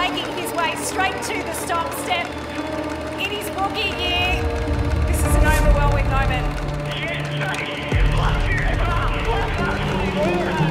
making his way straight to the stop step in his rookie year. This is an overwhelming moment.